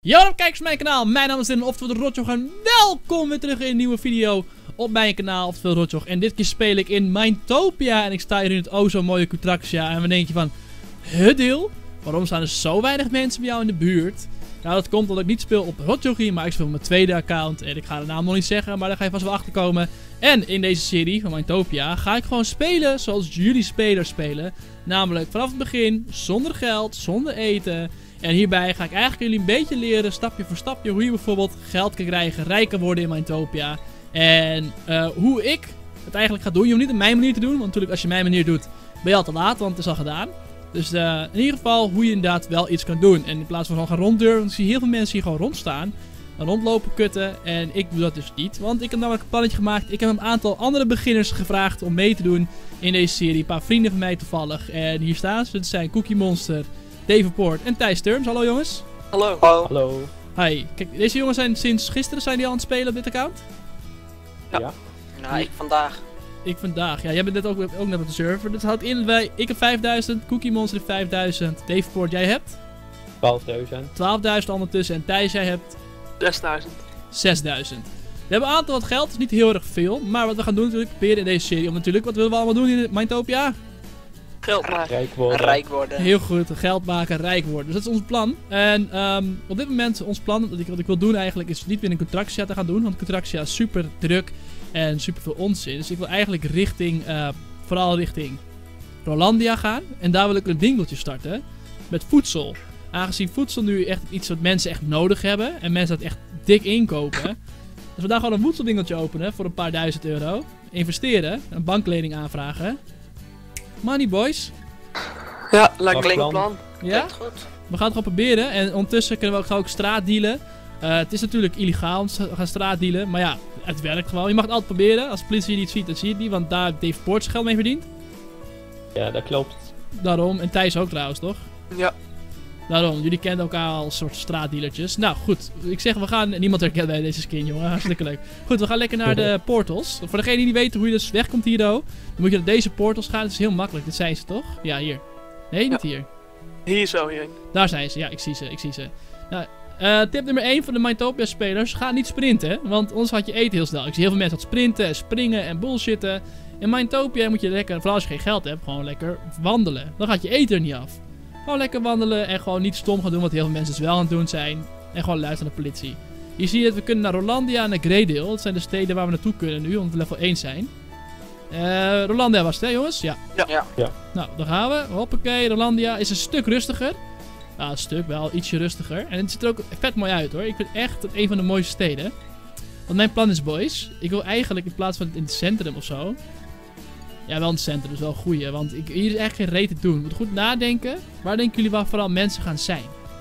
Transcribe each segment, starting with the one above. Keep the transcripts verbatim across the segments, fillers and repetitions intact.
Yo, kijkers van mijn kanaal. Mijn naam is Dylan, oftewel de Rotjoch. En welkom weer terug in een nieuwe video op mijn kanaal, oftewel Rotjoch. En dit keer speel ik in Minetopia. En ik sta hier in het o zo mooie Kutraxia. En we denken van, het deel? Waarom staan er zo weinig mensen bij jou in de buurt? Nou, dat komt omdat ik niet speel op Rotjochie, maar ik speel op mijn tweede account. En ik ga de naam nog niet zeggen, maar daar ga je vast wel achter komen. En in deze serie van Minetopia ga ik gewoon spelen zoals jullie spelers spelen. Namelijk vanaf het begin, zonder geld, zonder eten. En hierbij ga ik eigenlijk jullie een beetje leren, stapje voor stapje, hoe je bijvoorbeeld geld kan krijgen, rijker worden in Minetopia. En uh, hoe ik het eigenlijk ga doen. Je hoeft niet op mijn manier te doen, want natuurlijk als je mijn manier doet, ben je al te laat, want het is al gedaan. Dus uh, in ieder geval hoe je inderdaad wel iets kan doen. En in plaats van gewoon gaan ronddurven, want ik zie heel veel mensen hier gewoon rondstaan. Rondlopen, kutten. En ik doe dat dus niet. Want ik heb namelijk een plannetje gemaakt. Ik heb een aantal andere beginners gevraagd om mee te doen in deze serie. Een paar vrienden van mij toevallig. En hier staan ze. Het zijn Cookie Monster, Davenport en Thijs Terms. Hallo jongens. Hallo. Hallo. Hi. Kijk, deze jongens zijn sinds gisteren zijn die al aan het spelen op dit account? Ja. Ja. Nou, ik vandaag. Ik vandaag. Ja, jij bent net ook, ook net op de server. Dat houdt in dat wij... Ik heb vijfduizend. Cookie Monster heeft vijfduizend. Davenport, jij hebt? twaalfduizend. twaalfduizend ondertussen. En Thijs, jij hebt... zesduizend. zesduizend. We hebben een aantal wat geld, is niet heel erg veel. Maar wat we gaan doen natuurlijk, proberen in deze serie. Om natuurlijk, wat willen we allemaal doen in Minetopia? Geld maken. Rijk worden. Rijk worden. Heel goed, geld maken, rijk worden. Dus dat is ons plan. En um, op dit moment, ons plan, wat ik, wat ik wil doen eigenlijk, is niet weer in Kutraxia te gaan doen. Want Kutraxia is super druk en super veel onzin. Dus ik wil eigenlijk richting, uh, vooral richting Rolandia gaan. En daar wil ik een winkeltje starten met voedsel. Aangezien voedsel nu echt iets wat mensen echt nodig hebben. En mensen dat echt dik inkopen. Dus we daar gewoon een voedselwinkeltje openen voor een paar duizend euro. Investeren, een banklening aanvragen. Money boys. Ja, lijkt Klinkt een plan. Ja? Klinkt goed. We gaan het gewoon proberen. En ondertussen kunnen we ook, gaan we ook straatdealen. Uh, het is natuurlijk illegaal om te gaan straatdealen. Maar ja, het werkt gewoon. Je mag het altijd proberen. Als de politie je niet ziet, dan zie je het niet. Want daar heeft Dave Port zijn geld mee verdiend. Ja, dat klopt. Daarom. En Thijs ook trouwens, toch? Ja. Daarom, jullie kennen elkaar al als soort straatdealertjes. Nou goed, ik zeg we gaan... Niemand herkent bij deze skin, jongen. Hartstikke leuk. Goed, we gaan lekker naar de portals. Voor degenen die niet weten hoe je dus wegkomt hier, dan moet je naar deze portals gaan. Het is heel makkelijk, dit zijn ze toch? Ja, hier. Nee, niet Ja. hier. Hier zo heen. Daar zijn ze, ja, ik zie ze, ik zie ze. Nou, uh, tip nummer één van de Minetopia spelers. Ga niet sprinten, want anders had je eten heel snel. Ik zie heel veel mensen dat sprinten en springen en bullshitten. In Minetopia moet je lekker, vooral als je geen geld hebt, gewoon lekker wandelen. Dan gaat je eten er niet af. Gewoon lekker wandelen en gewoon niet stom gaan doen wat heel veel mensen dus wel aan het doen zijn. En gewoon luisteren naar de politie. Hier zie je dat we kunnen naar Rolandia en naar Greydale. Dat zijn de steden waar we naartoe kunnen nu, omdat we level één zijn. Uh, Rolandia was het, hè jongens? Ja. Ja. ja. Ja. Nou, daar gaan we. Hoppakee, Rolandia is een stuk rustiger. Nou, een stuk, wel ietsje rustiger. En het ziet er ook vet mooi uit hoor. Ik vind echt het een van de mooiste steden. Want mijn plan is, boys, ik wil eigenlijk in plaats van het in het centrum of zo... Ja, wel in het centrum, dus wel een goeie. Want ik, hier is echt geen reet te doen. We moeten goed nadenken. Waar denken jullie waar vooral mensen gaan zijn?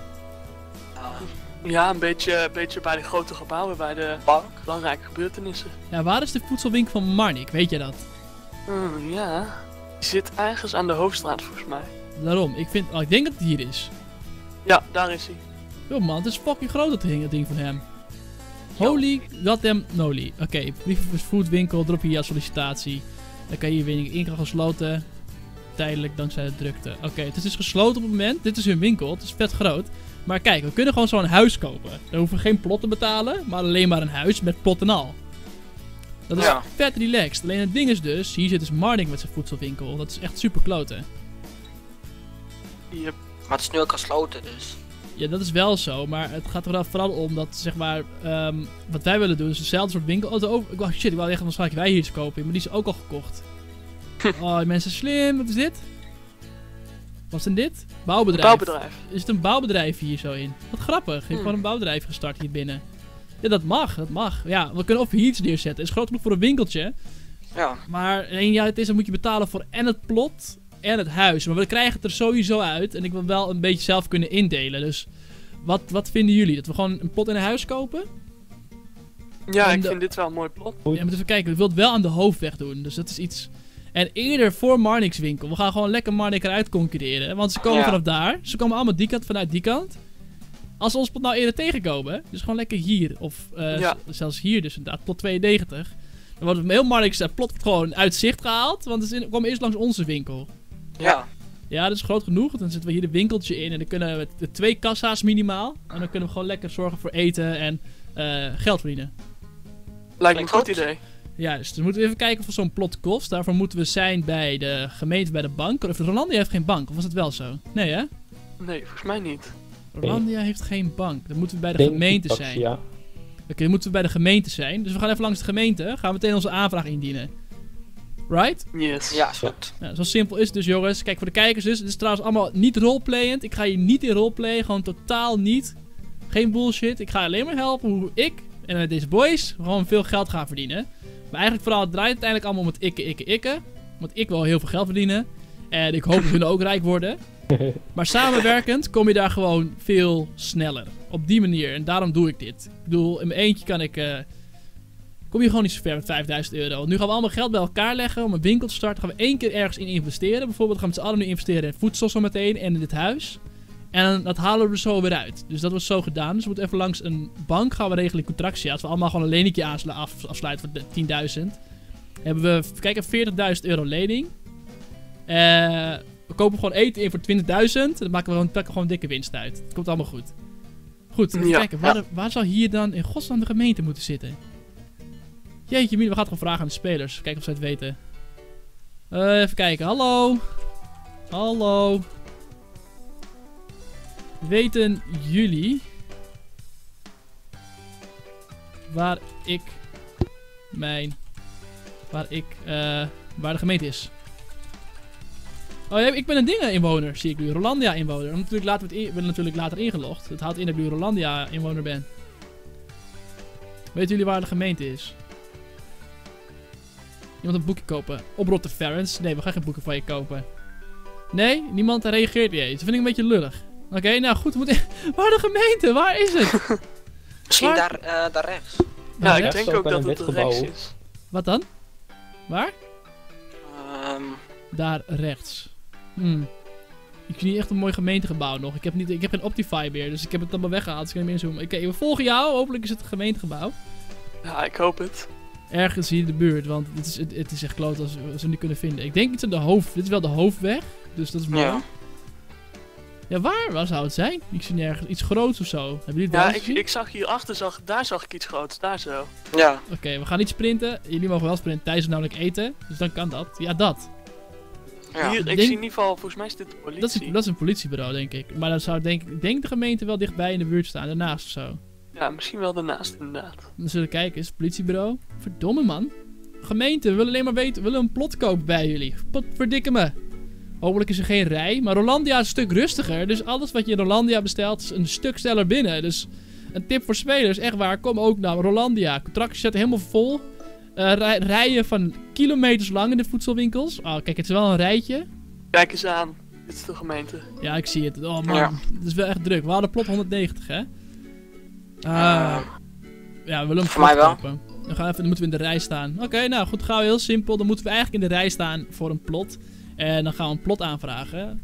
Ja, een beetje, een beetje bij de grote gebouwen, bij de bank. Belangrijke gebeurtenissen. Ja, waar is de voedselwinkel van Marnik? Weet je dat? Hmm, ja. Die zit ergens aan de hoofdstraat volgens mij. Daarom, ik, vind, oh, ik denk dat het hier is. Ja, daar is hij. Yo man, het is fucking groot dat ding, dat ding van hem. Holy goddamn noli. Oké, okay, foodwinkel, drop je jouw sollicitatie. Dan kan je hier weer ingang gesloten. Tijdelijk dankzij de drukte. Oké, okay, het is dus gesloten op het moment. Dit is hun winkel. Het is vet groot. Maar kijk, we kunnen gewoon zo'n huis kopen. Dan hoeven we geen plot te betalen. Maar alleen maar een huis met plot en al. Dat is ja. vet relaxed. Alleen het ding is dus, hier zit dus Marnik met zijn voedselwinkel. Dat is echt super kloten. Yep. Maar het is nu ook gesloten, dus. Ja, dat is wel zo. Maar het gaat er vooral om dat, zeg maar, um, wat wij willen doen is hetzelfde soort winkel. Oh, over, ik dacht, shit, ik wou echt waarschijnlijk wij hier iets kopen. Maar die is ook al gekocht. Oh, die mensen slim. Wat is dit? Wat is denn dit? Bouwbedrijf. Bouwbedrijf. Is het een bouwbedrijf hier zo in? Wat grappig. Je hebt Hmm. gewoon een bouwbedrijf gestart hier binnen. Ja, dat mag. Dat mag. Ja, we kunnen of hier iets neerzetten. Het is groot genoeg voor een winkeltje. Ja. Maar één jaar het is, dan moet je betalen voor en het plot en het huis. Maar we krijgen het er sowieso uit. En ik wil wel een beetje zelf kunnen indelen. Dus wat, wat vinden jullie? Dat we gewoon een plot en een huis kopen? Ja, En ik de- vind dit wel een mooi plot. Ja, maar even kijken. We willen het wel aan de hoofdweg doen. Dus dat is iets... En eerder voor Marnik's winkel. We gaan gewoon lekker Marnik eruit concurreren. Want ze komen Ja. vanaf daar. Ze komen allemaal die kant vanuit die kant. Als ze ons plot nou eerder tegenkomen. Dus gewoon lekker hier. Of uh, Ja. z- zelfs hier dus inderdaad. Plot tweeënnegentig. Dan wordt het heel Marnik's uh, plot wordt gewoon uit zicht gehaald. Want ze komen eerst langs onze winkel. Ja. Ja, dat is groot genoeg. Dan zetten we hier een winkeltje in en dan kunnen we t- twee kassa's minimaal. En dan kunnen we gewoon lekker zorgen voor eten en uh, geld verdienen. Lijkt me een goed Klopt. idee. Ja, dus dan moeten we even kijken of zo'n plot kost. Daarvoor moeten we zijn bij de gemeente, bij de bank. Of Rolandia heeft geen bank, of was het wel zo? Nee hè? Nee, volgens mij niet. Rolandia heeft geen bank. Dan moeten we bij de Denk gemeente ik, zijn. Ja. Oké, dan moeten we bij de gemeente zijn. Dus we gaan even langs de gemeente. Gaan we meteen onze aanvraag indienen. Right? Yes. Ja, is goed. Nou, zo simpel is het dus, jongens. Kijk, voor de kijkers dus. Het is trouwens allemaal niet roleplayend. Ik ga je niet in roleplayen. Gewoon totaal niet. Geen bullshit. Ik ga je alleen maar helpen hoe ik en met deze boys gewoon veel geld gaan verdienen. Maar eigenlijk vooral het draait uiteindelijk allemaal om het ikke, ikke, ikke. Want ik wil heel veel geld verdienen. En ik hoop dat hun ook rijk worden. Maar samenwerkend kom je daar gewoon veel sneller. Op die manier. En daarom doe ik dit. Ik bedoel, in mijn eentje kan ik... Uh, kom je gewoon niet zo ver met vijfduizend euro. Want nu gaan we allemaal geld bij elkaar leggen om een winkel te starten. Gaan we één keer ergens in investeren. Bijvoorbeeld gaan we met z'n allen nu investeren in voedsel zometeen en in dit huis. En dat halen we er zo weer uit. Dus dat wordt zo gedaan. Dus we moeten even langs een bank gaan we regelen in Contractia. Als we allemaal gewoon een leningje aansla- af, afsluiten voor tienduizend. Hebben we, kijk, veertigduizend euro lening. Eh... Uh, we kopen gewoon eten in voor twintigduizend. Dan maken we gewoon, pakken gewoon dikke winst uit. Het komt allemaal goed. Goed, even Ja, kijken. Waar, ja. de- waar zou hier dan in godsnaam de gemeente moeten zitten? Jeetje, Mien, we gaan het gewoon vragen aan de spelers. Kijken of ze het weten. Uh, even kijken. Hallo. Hallo. Weten jullie waar ik mijn... Waar ik... Uh, waar de gemeente is? Oh ja, ik ben een dingen-inwoner, zie ik nu. Rolandia-inwoner. Want natuurlijk later wordt in- ben natuurlijk later ingelogd. Het houdt in dat ik nu Rolandia-inwoner ben. Weten jullie waar de gemeente is? Iemand een boekje kopen. Oprotte Ferens. Nee, we gaan geen boeken van je kopen. Nee? Niemand reageert niet eens. Dat vind ik een beetje lullig. Oké, okay, nou goed. We moeten... Waar de gemeente? Waar is het? Misschien Waar? daar, uh, daar rechts. Ja, Waar ik rechts? denk ook ook wel dat een het wit rechts gebouw. is. Wat dan? Waar? Ehm Daar rechts. Hmm. Ik zie niet echt een mooi gemeentegebouw nog. Ik heb, niet, ik heb geen Optify meer, dus ik heb het allemaal weggehaald. Dus ik kan niet meer inzoomen. Oké, we volgen jou. Hopelijk is het een gemeentegebouw. Ja, ik hoop het. Ergens hier in de buurt, want het is, het, het is echt kloot als we, als we hem niet kunnen vinden. Ik denk iets aan de hoofd. Dit is wel de hoofdweg, dus dat is mooi. Ja, ja. waar? Waar zou het zijn? Ik zie nergens iets groots of zo. Hebben jullie het Ja, wel ik, gezien? ik zag hierachter, zag, daar zag ik iets groots. Daar zo. Ja. Oké, we gaan niet sprinten. Jullie mogen wel sprinten. Thijs is namelijk eten, dus dan kan dat. Ja, dat. Ja. Hier, ik denk- zie in ieder geval, volgens mij is dit de politie. Dat is, dat is een politiebureau, denk ik. Maar dan zou denk ik denk de gemeente wel dichtbij in de buurt staan, daarnaast of zo. Ja, misschien wel daarnaast inderdaad. Dan zullen we kijken, is het politiebureau? Verdomme man. Gemeente, we willen alleen maar weten, we willen een plot kopen bij jullie. Pot verdikke me. Hopelijk is er geen rij, maar Rolandia is een stuk rustiger. Dus alles wat je in Rolandia bestelt is een stuk sneller binnen. Dus een tip voor spelers, echt waar, kom ook naar Rolandia. Contractjes zetten helemaal vol. Uh, rij- rijen van kilometers lang in de voedselwinkels. Oh, kijk, het is wel een rijtje. Kijk eens aan. Dit is de gemeente. Ja, ik zie het. Oh man, Ja. het is wel echt druk. We hadden plot honderdnegentig, hè? Ah, Uh, ja, we willen een voor plot mij wel. kopen. Dan, gaan we even, dan moeten we in de rij staan. Oké, nou goed, gaan we heel simpel. Dan moeten we eigenlijk in de rij staan voor een plot. En dan gaan we een plot aanvragen.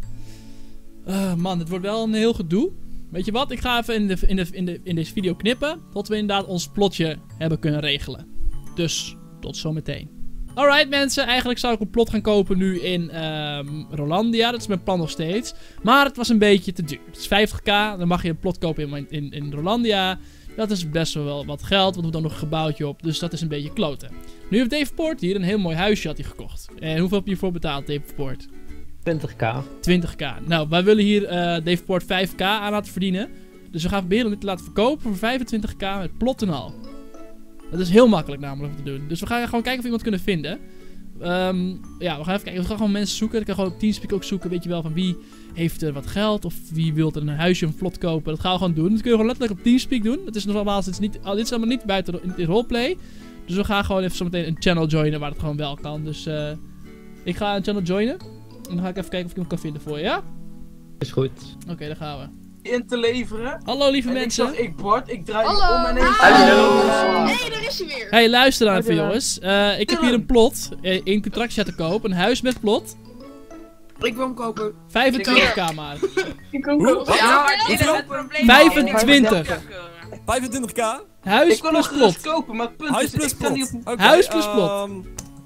Uh, man, het wordt wel een heel gedoe. Weet je wat? Ik ga even in, de, in, de, in, de, in deze video knippen. Tot we inderdaad ons plotje hebben kunnen regelen. Dus, tot zometeen. Alright mensen, eigenlijk zou ik een plot gaan kopen nu in um, Rolandia. Dat is mijn plan nog steeds. Maar het was een beetje te duur. Het is vijftig k, dan mag je een plot kopen in, in, in Rolandia. Dat is best wel wat geld, want er moet dan nog een gebouwtje op. Dus dat is een beetje kloten. Nu heeft Dave Poort hier een heel mooi huisje had hij gekocht. En hoeveel heb je hiervoor betaald, Dave Poort? twintig k. twintig k. Nou, wij willen hier uh, Dave Poort vijf k aan laten verdienen. Dus we gaan proberen om dit te laten verkopen voor vijfentwintig k met plot en al. Dat is heel makkelijk namelijk om te doen. Dus we gaan gewoon kijken of we iemand kunnen vinden. Um, ja, we gaan even kijken. We gaan gewoon mensen zoeken. Ik kan gewoon op Teamspeak ook zoeken. Weet je wel, van wie heeft er wat geld. Of wie wil er een huisje, een plot kopen. Dat gaan we gewoon doen. Dat kun je gewoon letterlijk op Teamspeak doen. Dat is nog allemaal, dit is, niet, dit is allemaal niet buiten in, in roleplay. Dus we gaan gewoon even zometeen een channel joinen waar het gewoon wel kan. Dus uh, ik ga een channel joinen. En dan ga ik even kijken of ik iemand kan vinden voor je, ja? Is goed. Oké, okay, daar gaan we. In te leveren. Hallo lieve En mensen. Ik, zag, ik Bart, ik draai me Hallo. om en ik... Hallo. Hé, daar is hij weer. Hey, luister dan Hoi, even Dylan. jongens. Uh, ik heb hier een plot uh, in Contractia te koop. Een huis met plot. Ik wil hem kopen. vijfentwintig k maar. Ik kom kopen. Ja, Ja, maar dit is het probleem. vijfentwintig. vijfentwintig k? Huis Ik wil nog plus plot. gerust kopen, maar het punt Huis is, plus ik sta niet plot. op... Oké, Huis plus plot. ehm,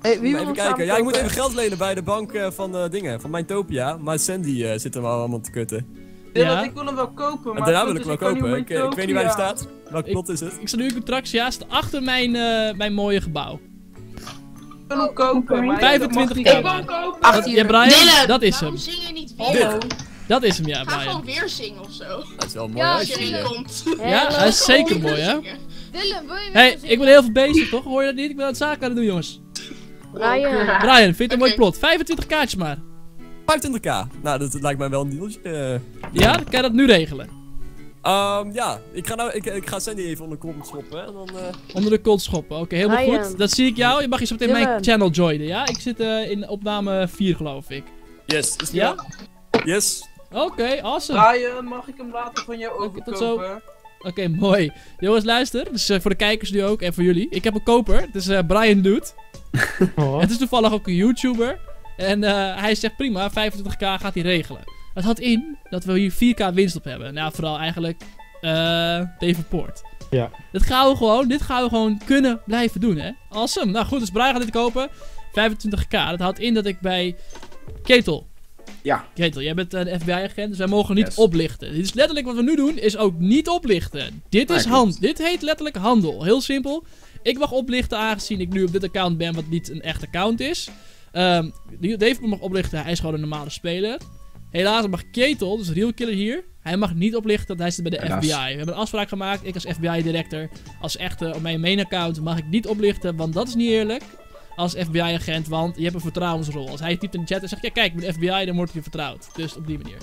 Hey, wie wil Even ons kijken. samen Ja, ik moet kopen? even geld lenen bij de bank uh, van uh, dingen, van Mijntopia. Maar Sandy uh, zit er wel allemaal te kutten. Dylan, Ja. ik wil hem wel kopen, En maar... daarna het wil ik punt wel is, kan kopen. niet Ik, op uh, ik weet niet waar hij Mythopia. staat. Welk Ik- plot is het? Ik sta nu in Contraxia, staat achter mijn, uh, mijn mooie gebouw. Ik wil hem kopen, maar... vijfentwintig Ik k. wil hem kopen. Dat, ja, Brian, Dylan, dat is waarom hem. zing je niet Hallo. weer? Dat is hem, ja, Ga gewoon Brian. weer zingen of zo. Dat is wel een mooi Ja, Als huisje je hier. erin komt. Ja, hij is zeker mooi, hè? Dylan, wil je weer Hey, gaan ik ben heel veel bezig, toch? Hoor je dat niet? Ik ben aan het zaken aan het doen, jongens. Brian. Brian, vind je het een mooi Oké. plot? vijfentwintig kaartjes maar. vijfentwintig k. Nou, dat, dat lijkt mij wel een dealtje. Uh, Ja, dan kan je dat nu regelen. um, ja, ik ga, nou, ik, ik ga Sandy even onder de kont schoppen. En dan, uh... Onder de kont schoppen. Oké, helemaal Brian. goed. Dat zie ik jou. Je mag je zo meteen mijn Dylan. channel joinen, ja? Ik zit uh, in opname vier, geloof ik. Yes, is het Ja? Yes. Oké, awesome. Brian, mag ik hem later van jou Oké, tot zo. overkopen? Oké, mooi. Jongens, luister. Dus uh, voor de kijkers nu ook en voor jullie. Ik heb een koper. Het is uh, Brian Dude. Oh. Het is toevallig ook een YouTuber. En uh, hij zegt prima, vijfentwintig k gaat hij regelen. Dat houdt in dat we hier vier k winst op hebben. Nou, vooral eigenlijk uh, Davenport. Ja. Dit gaan we gewoon, dit gaan we gewoon kunnen blijven doen, hè. Awesome. Nou goed, dus Brian gaat dit kopen. vijfentwintig k. Dat houdt in dat ik bij Ketel. Ja. Ketel, jij bent een F B I-agent, dus wij mogen niet Yes. oplichten. Dit is letterlijk wat we nu doen, is ook niet oplichten. Dit Nee, is klopt. hand. Dit heet letterlijk handel. Heel simpel. Ik mag oplichten aangezien ik nu op dit account ben, wat niet een echt account is. Um, Dave mag oplichten, hij is gewoon een normale speler. Helaas mag Ketel, dus de real killer hier, hij mag niet oplichten, want hij zit bij de Helaas. F B I. We hebben een afspraak gemaakt, ik als F B I-director, als echte op mijn main account mag ik niet oplichten, want dat is niet eerlijk. Als F B I-agent, want je hebt een vertrouwensrol. Als hij typt in de chat en zegt, ja kijk, ik ben F B I, dan wordt hij vertrouwd. Dus op die manier.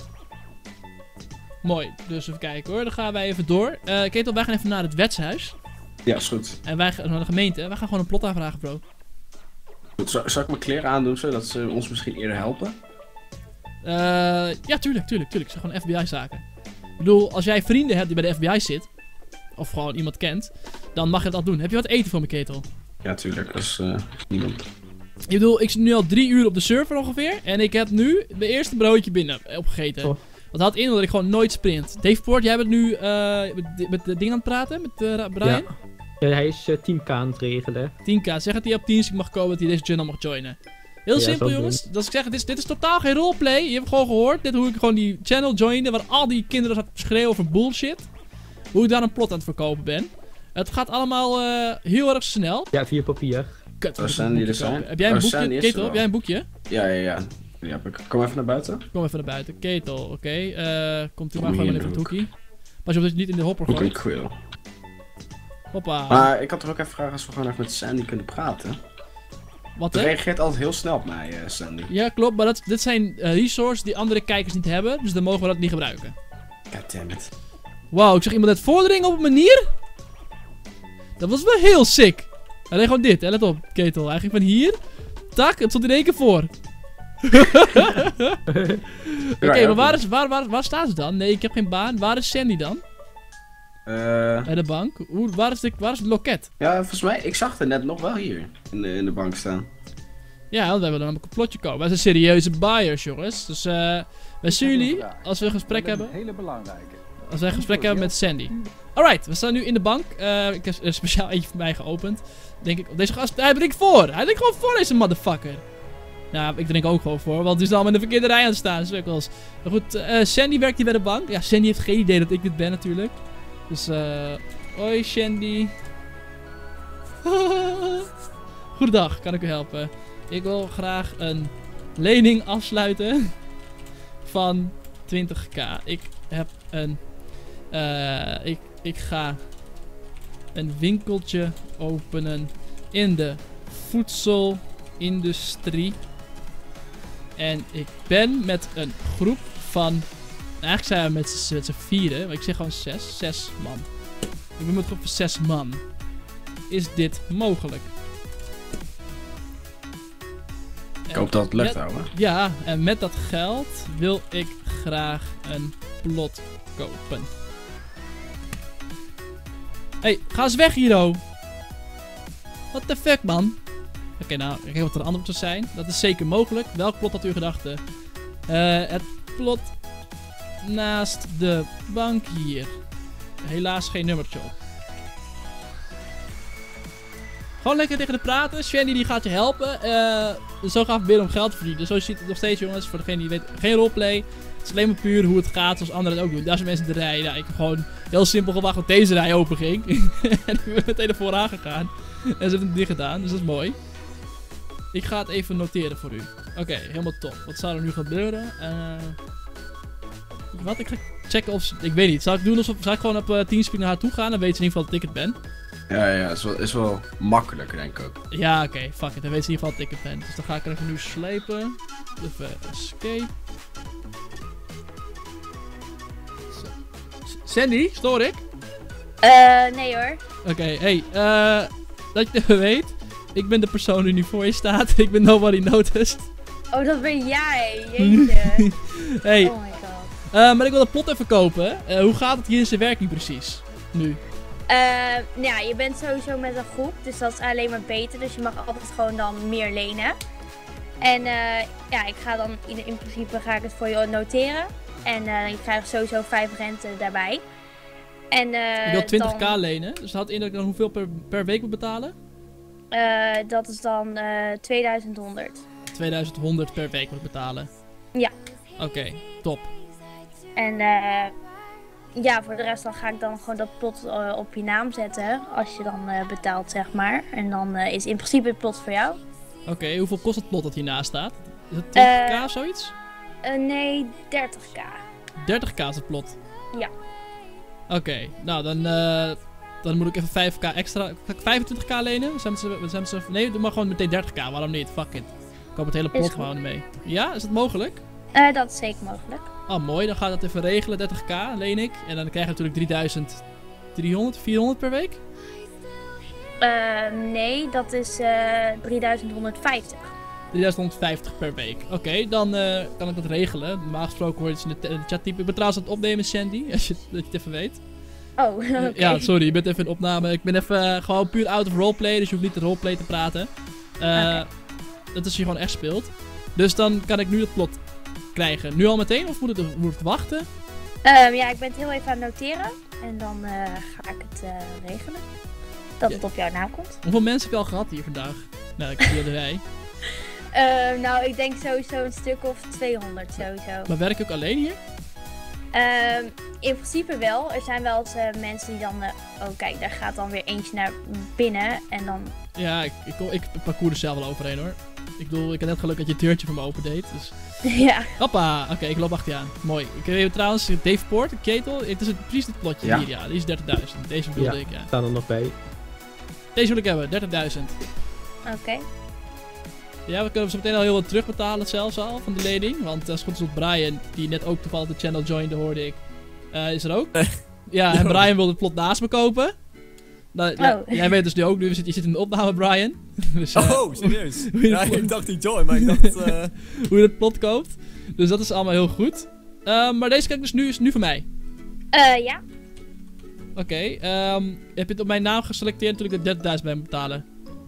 Mooi, dus even kijken hoor, dan gaan wij even door. Uh, Ketel, wij gaan even naar het wetshuis. Ja, is goed. En wij gaan naar de gemeente, wij gaan gewoon een plot aanvragen, bro. Goed, zal, zal ik mijn kleren aandoen zodat ze ons misschien eerder helpen? Uh, ja, tuurlijk, tuurlijk, tuurlijk. Het zijn gewoon F B I-zaken. Ik bedoel, als jij vrienden hebt die bij de F B I zit, of gewoon iemand kent, dan mag je dat doen. Heb je wat eten voor me, Ketel? Ja, tuurlijk. Dat is uh, niemand. Ik bedoel, ik zit nu al drie uur op de server ongeveer. En ik heb nu mijn eerste broodje binnen opgegeten. Oh. Wat houdt in dat ik gewoon nooit sprint. Davenport, jij bent nu uh, met, met de ding aan het praten, met uh, Brian? Ja. Ja, hij is uh, tien k aan het regelen. tien k, zeg dat hij op tien mag komen, dat hij deze channel mag joinen. Heel Ja, simpel zal jongens, dat ik zeg, dit is, dit is totaal geen roleplay. Je hebt gewoon gehoord, dit hoe ik gewoon die channel joinde, waar al die kinderen zaten te schreeuwen over bullshit. Hoe ik daar een plot aan het verkopen ben. Het gaat allemaal uh, heel erg snel. Ja, via papier. Kut, Waar we zijn moeten die een er boekje zijn? kopen. Heb jij een Waar boekje? zijn die Ketel, eerste heb jij een boekje? Ja, ja, ja. Die heb ik. Kom even naar buiten. Kom even naar buiten. Ketel, oké. Okay. Uh, komt u Kom maar gewoon hier even in het de hoekie. Pas je op dat je niet in de hopper Ook een gooit. quill. Hoppa. Maar ik had toch ook even vragen als we gewoon even met Sandy kunnen praten. Wat Ze hè? reageert altijd heel snel op mij, uh, Sandy. Ja, klopt. Maar dat, dit zijn uh, resources die andere kijkers niet hebben. Dus dan mogen we dat niet gebruiken. Goddammit. Wauw, ik zag iemand het vorderingen op een manier. Dat was wel heel sick. Hij deed gewoon dit, hè. Let op, Ketel. Hij ging van hier. Tak, het stond in één keer voor. Oké, okay, maar waar, is, waar, waar, waar staan ze dan? Nee, ik heb geen baan. Waar is Sandy dan? Uh, Bij de bank. Hoe, waar, is de, waar is het loket? ja, volgens mij, ik zag er net nog wel hier in de, in de bank staan. Ja, want we hebben dan namelijk een plotje komen. Wij zijn serieuze buyers, jongens. Dus uh, wij zien jullie als we een gesprek hebben. Hele belangrijke. Als wij een gesprek hebben met Sandy. Alright, we staan nu in de bank. Uh, ik heb een speciaal eentje voor mij geopend. Denk ik, deze gast, hij drinkt voor. Hij drinkt gewoon voor, deze motherfucker. Nou, ik drink ook gewoon voor, want die is allemaal in de verkeerde rij aan het staan. Sukkels. Maar goed, uh, Sandy werkt hier bij de bank. Ja, Sandy heeft geen idee dat ik dit ben natuurlijk. Dus, eh... Uh, hoi, Sandy. Goedendag, kan ik u helpen? Ik wil graag een lening afsluiten van twintig k. Ik heb een... Uh, ik, ik ga een winkeltje openen in de voedselindustrie. En ik ben met een groep van... Eigenlijk zijn we met z'n vieren, maar ik zeg gewoon zes. Zes man. Ik ben met een groep van zes man. Is dit mogelijk? Ik hoop dat het lukt, ouwe. Ja, en met dat geld wil ik graag een plot kopen. Hey, ga eens weg, Hiro. What the fuck, man? Oké, okay, nou, ik heb wat er een ander moet zijn. Dat is zeker mogelijk. Welk plot had u gedacht? Uh, het plot naast de bank hier. Helaas geen nummertje op. Gewoon lekker tegen de praten. Shandy die gaat je helpen. Uh, zo gaan we weer om geld te verdienen. Zo ziet het nog steeds, jongens. Voor degene die weet, geen roleplay. Het is alleen maar puur hoe het gaat, zoals anderen het ook doen. Daar zijn mensen in de rij. Nou, ik heb gewoon heel simpel gewacht tot deze rij open ging. En ik ben meteen er vooraan gegaan. En ze hebben het dicht gedaan, dus dat is mooi. Ik ga het even noteren voor u. Oké, okay, helemaal top. Wat zou er nu gebeuren? Uh, wat? Ik ga checken of ze... Ik weet niet. Zou ik doen alsof... Zou ik gewoon op uh, Teamspeak naar haar toe gaan? Dan weet ze in ieder geval dat ik het ben. Ja, ja, is wel, is wel makkelijker, denk ik ook. Ja, oké, okay, fuck it. Dan weet ze in ieder geval dat ik het ben. Dus dan ga ik er even nu slepen. Even escape. Zo. Sandy, stoor ik? Eh, uh, nee hoor. Oké, okay, hey, eh, uh, dat je het even weet. Ik ben de persoon die nu voor je staat. Ik ben nobody noticed. Oh, dat ben jij. Jeetje. Hey. Oh my god. Uh, maar ik wil de plot even kopen. Uh, hoe gaat het hier in zijn werking precies? Nu. Uh, nou ja, je bent sowieso met een groep, dus dat is alleen maar beter. Dus je mag altijd gewoon dan meer lenen. En uh, ja, ik ga dan in, in principe ga ik het voor je noteren. En uh, je krijgt sowieso vijf rente daarbij. En, uh, ik wil twintig k dan, lenen, dus dat houdt in dat ik dan hoeveel per, per week moet betalen? Uh, dat is dan uh, tweeduizend honderd. tweeduizend honderd per week moet betalen? Ja. Oké, okay, top. En uh, ja, voor de rest dan ga ik dan gewoon dat plot uh, op je naam zetten. Als je dan uh, betaalt, zeg maar. En dan uh, is in principe het plot voor jou. Oké, okay, hoeveel kost het plot dat hiernaast staat? Is het twintig k uh, of zoiets? Uh, nee, dertig k. dertig k is het plot? Ja. Oké, okay, nou dan, uh, dan moet ik even vijf k extra. Ga ik vijfentwintig k lenen? Zijn ze, zijn ze, nee, doe maar gewoon meteen dertig k. Waarom niet? Fuck it. Ik koop het hele plot gewoon mee. Ja, is dat mogelijk? Uh, dat is zeker mogelijk. Oh, mooi. Dan ga ik dat even regelen. dertig k leen ik. En dan krijg je natuurlijk drieduizend driehonderd, vierhonderd per week? Uh, nee, dat is uh, drieduizend honderdvijftig. drieduizend honderdvijftig per week. Oké, okay, dan uh, kan ik dat regelen. Normaal gesproken hoor je het in de, de chat typen. Ik ben trouwens aan het opnemen, Sandy. Als je, dat je het even weet. Oh, oké. Okay. Ja, sorry. Je bent even in opname. Ik ben even uh, gewoon puur out of roleplay. Dus je hoeft niet de roleplay te praten. Uh, okay. Dat is je gewoon echt speelt. Dus dan kan ik nu het plot krijgen. Nu al meteen? Of moet het, moet het wachten? Um, ja, ik ben het heel even aan het noteren. En dan uh, ga ik het uh, regelen. Dat ja. het op jouw naam komt. Hoeveel mensen heb je al gehad hier vandaag? Nou, ik zie de rij. Uh, nou, ik denk sowieso een stuk of tweehonderd sowieso. Maar werk je ook alleen hier? Uh, in principe wel. Er zijn wel eens uh, mensen die dan... Uh, oh kijk, daar gaat dan weer eentje naar binnen. En dan... Ja, ik, ik, ik, ik parcours er zelf wel overheen hoor. Ik bedoel, ik had net geluk dat je het deurtje voor me open deed. Dus... Ja. Hoppa, oké, okay, ik loop achter je aan. Mooi. Ik heb trouwens Dave Poort, de ketel. Het is het, precies dit plotje ja. hier, ja. Die is dertigduizend. Deze wilde ja, ik, ja. staan er nog bij. Deze wil ik hebben, dertigduizend. Oké. Okay. Ja, we kunnen zo meteen al heel wat terugbetalen zelfs al van de lening. Want als het goed is op Brian, die net ook toevallig de channel joinde, hoorde ik. Uh, is er ook. Ja, en Brian wilde het plot naast me kopen. Nou, ja, oh. Jij weet dus nu ook, nu zit, je zit in de opname, Brian. Dus, uh, oh, serieus? Ja, ik dacht die join, maar ik dacht... Uh... hoe je het plot koopt. Dus dat is allemaal heel goed. Uh, maar deze kijk dus nu, is nu voor mij. Uh, ja. Oké, okay, um, heb je het op mijn naam geselecteerd natuurlijk dat dertigduizend bij me betalen?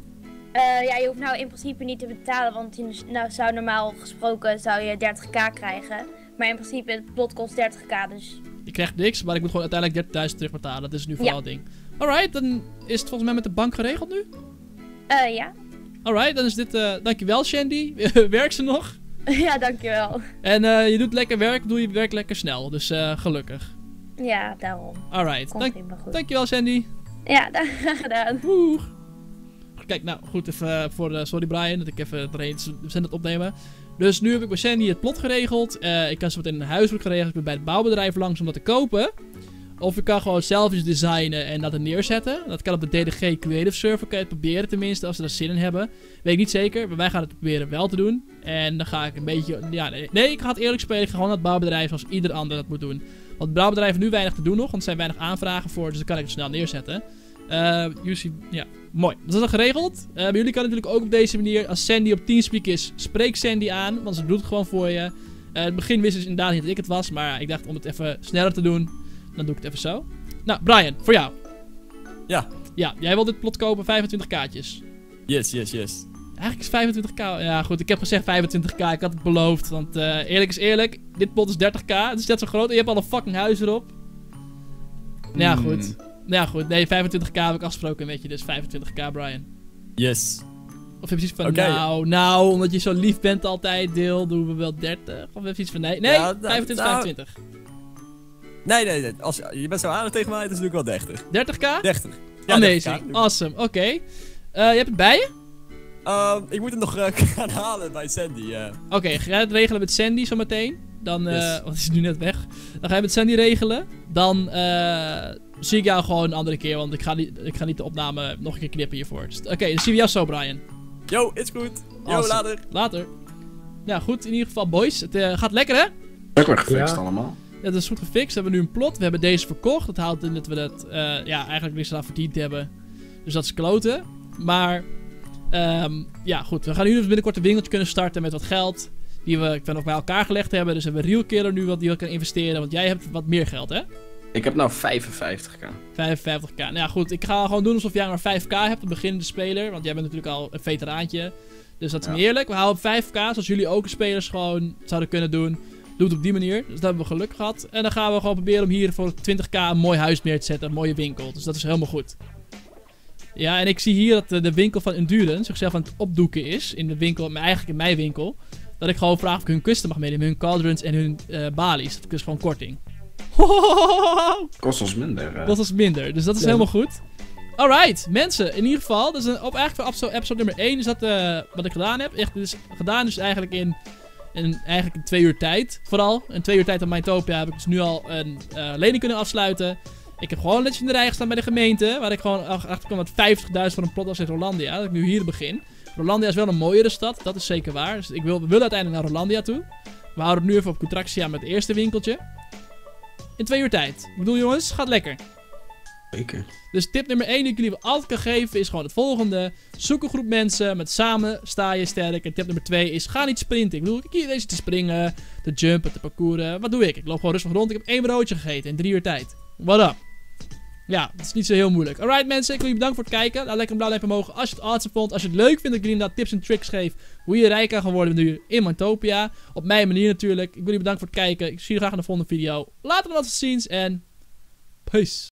Uh, ja, je hoeft nou in principe niet te betalen, want je nou, zou normaal gesproken zou je dertig k krijgen. Maar in principe, het plot kost dertig k, dus... Je krijgt niks, maar ik moet gewoon uiteindelijk dertigduizend terugbetalen. Dat is nu vooral ja. het ding. Alright, dan is het volgens mij met de bank geregeld nu? Uh, ja. Alright, dan is dit... Uh, dankjewel, Shandy. Werkt ze nog? Ja, dankjewel. En uh, je doet lekker werk, doe je werk lekker snel. Dus uh, gelukkig. Ja, daarom. Alright, Dank, dankjewel, Sandy. Ja, graag gedaan. Woeg. Kijk, nou goed, even uh, voor de, sorry Brian, dat ik even erheen zend het opnemen. Dus nu heb ik bij Sandy het plot geregeld. Uh, ik kan zo meteen een huiswerk geregeld. Ik ben bij het bouwbedrijf langs om dat te kopen. Of je kan gewoon zelf iets designen en dat er neerzetten. Dat kan op de D D G Creative Server. Kan je het proberen tenminste, als ze er zin in hebben. Weet ik niet zeker, maar wij gaan het proberen wel te doen. En dan ga ik een beetje... Ja, nee, nee, ik ga het eerlijk spelen. Ik ga gewoon naar het bouwbedrijf zoals ieder ander dat moet doen. Want het bouwbedrijf heeft nu weinig te doen nog, want er zijn weinig aanvragen voor. Dus dan kan ik het snel neerzetten. Uh, jullie, ja, mooi. Dat is dan geregeld. Uh, maar jullie kunnen natuurlijk ook op deze manier, als Sandy op Teamspeak is, spreek Sandy aan. Want ze doet het gewoon voor je. Uh, in het begin wisten ze inderdaad niet dat ik het was. Maar ik dacht om het even sneller te doen, dan doe ik het even zo. Nou, Brian, voor jou. Ja. Ja, jij wilt dit plot kopen, vijfentwintig kaartjes. Yes, yes, yes. Eigenlijk is vijfentwintig k... Ja, goed, ik heb gezegd vijfentwintig k. Ik had het beloofd. Want uh, eerlijk is eerlijk, dit plot is dertig k. Het is net zo groot en je hebt al een fucking huis erop. Nou ja, goed. Nou ja, goed. Nee, vijfentwintig k heb ik afgesproken, weet je. Dus vijfentwintig k, Brian. Yes. Of heb je iets van, Oké. nou, nou, omdat je zo lief bent altijd, deel, doen we wel dertig? Of heb je iets van, nee, nee, Ja, nou, vijfentwintig, nou- vijfentwintig. Nee, nee, nee. Als, je bent zo aardig tegen mij, dus doe ik wel dertig. dertig k? dertig. Amazing, dertig k. awesome, oké. Eh, je hebt het bij je? Ehm, ik moet hem nog eh, gaan halen bij Sandy. eh. Oké, ga je het regelen met Sandy zometeen? Dan, eh, Yes. want hij is nu net weg. Dan ga je met Sandy regelen. Dan eh, zie ik jou gewoon een andere keer, want ik ga niet, ik ga niet de opname nog een keer knippen hiervoor. Dus, Oké, dan zien we jou zo, Brian. Yo, is goed. Yo, Awesome. later. Later. Ja, goed, in ieder geval, boys. Het eh, gaat lekker, hè? Ook weer gefixt Ja. allemaal. Ja, dat is goed gefixt. We hebben nu een plot. We hebben deze verkocht. Dat houdt in dat we dat eh, ja, eigenlijk niks aan verdiend hebben. Dus dat is kloten. Maar, ehm, ja, goed. We gaan nu dus binnenkort een winkeltje kunnen starten met wat geld. Die we ik nog bij elkaar gelegd hebben. Dus hebben we Real Killer nu wat die we kunnen investeren. Want jij hebt wat meer geld, hè? Ik heb nou vijfenvijftig k. vijfenvijftig k. Nou ja, goed. Ik ga gewoon doen alsof jij maar vijf k hebt. Een beginnende speler. Want jij bent natuurlijk al een veteraantje. Dus dat is Ja. niet eerlijk. We houden op vijf k. Zoals jullie ook spelers gewoon zouden kunnen doen. Doe het op die manier. Dus dat hebben we geluk gehad. En dan gaan we gewoon proberen om hier voor twintig k een mooi huis neer te zetten. Een mooie winkel. Dus dat is helemaal goed. Ja, en ik zie hier dat de, de winkel van Endurance zichzelf aan het opdoeken is. In de winkel, maar eigenlijk in mijn winkel. Dat ik gewoon vraag of ik hun kusten mag meenemen. Hun cauldrons en hun eh balies. Dat is gewoon korting. Kost ons minder. eh. Dat is minder. Dus dat is Ja. helemaal goed. Alright, mensen. In ieder geval. Dat is een, op, eigenlijk voor episode, episode nummer één is dat eh, wat ik gedaan heb. Echt, dus gedaan dus eigenlijk in, in, eigenlijk in twee uur tijd. Vooral. In twee uur tijd op Mindtopia heb ik dus nu al een eh, lening kunnen afsluiten. Ik heb gewoon netjes in de rij gestaan bij de gemeente. Waar ik gewoon ach- achter kwam dat vijftigduizend voor een plot was in Rolandia. Dat ik nu hier begin. Rolandia is wel een mooiere stad. Dat is zeker waar. Dus ik wil, we willen uiteindelijk naar Rolandia toe. We houden het nu even op Contraxia met het eerste winkeltje. In twee uur tijd. Ik bedoel jongens, gaat lekker. Zeker. Dus tip nummer één die ik jullie altijd kan geven is gewoon het volgende. Zoek een groep mensen, met samen sta je sterk. En tip nummer twee is, ga niet sprinten. Ik bedoel, ik hier deze te springen, te jumpen, te parcouren. Wat doe ik? Ik loop gewoon rustig rond. Ik heb één broodje gegeten in drie uur tijd. What up? Ja, dat is niet zo heel moeilijk. Alright mensen, ik wil jullie bedanken voor het kijken. Laat lekker een blauw duimpje omhoog als je het awesome vond. Als je het leuk vindt dat ik jullie inderdaad tips en tricks geef. Hoe je rijk kan gaan worden nu in Mindtopia. Op mijn manier natuurlijk. Ik wil jullie bedanken voor het kijken. Ik zie jullie graag in de volgende video. Later dan wat ziens en peace.